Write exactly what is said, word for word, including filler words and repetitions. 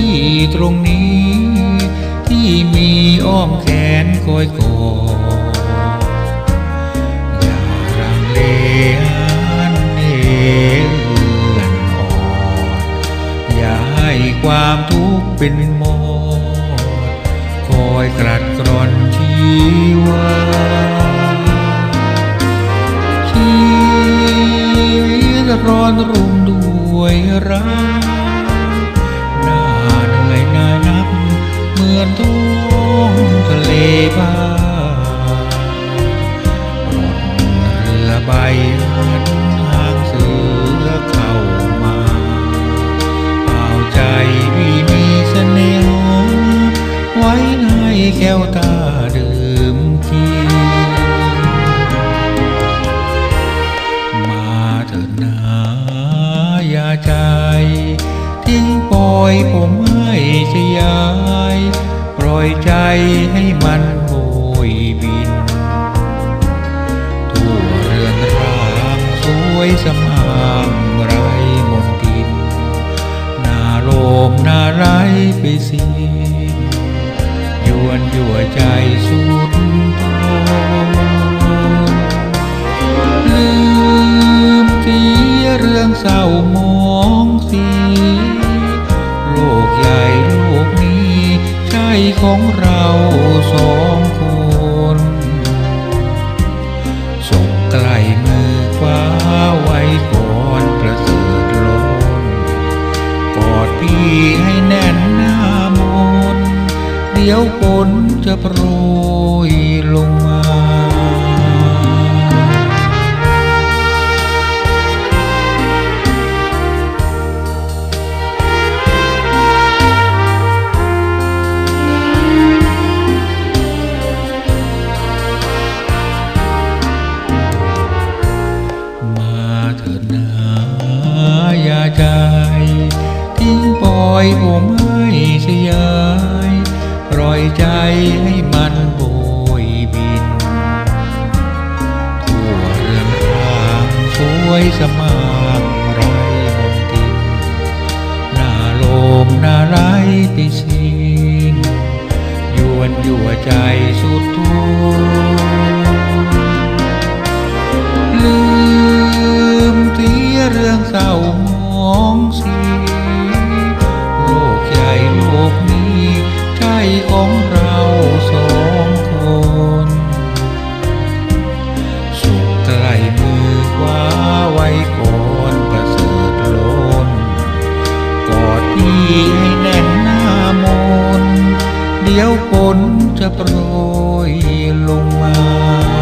ตรงนี้ที่มีอ้อมแขนคอยกอดอย่ารังเลหันเหเลื่อนอ่อนอย่าให้ความทุกข์เป็นมอดคอยกลัดกร่อนชีวาชีวิตร้อนรุ่มด้วยรักน่าเหนื่อยน่านับเหมือนท้องทะเลบ้าร่อนเรือใบเหมือนหางเสือเข้ามาเอาใจพี่มีเสน่หาไว้ให้แก้วตาดื่มกินมาเถิดนาอย่าใจทิ้งปล่อยผมให้เสียายปล่อยใจให้มันโบยบินทั่วเรือนร่างสวยสมางไรมนทินน่าโลมน่าไร้ไปสิ้นยวนยั่วใจสุดทนลืมเสียเรื่องเศร้ามองสีโลกใหญ่โลกนี้ใช่ของเราสองคนส่งใกล้มือคว้าไว้ก่อนประเสริฐล้นกอดพี่ให้แน่นหน้ามนเดี๋ยวฝนจะโปรยลงมาอย่าใจทิ้งปล่อยผมให้เสียายปล่อยใจให้มันโบยบินทั่วเรือนร่างสวยสมางไรมนทินน่าโลมน่าไร้ไปสิ้นยวนยั่วใจสุดทุกลืมเสียเรื่องเศร้ามองสีโลกใหญ่โลกนี้ใช่ของเราสองคนสุขใกล้มือคว้าไว้ก่อนประเสริฐล้นกอดพี่ให้แน่นหน้ามนเดี๋ยวฝนจะโปรยลงมา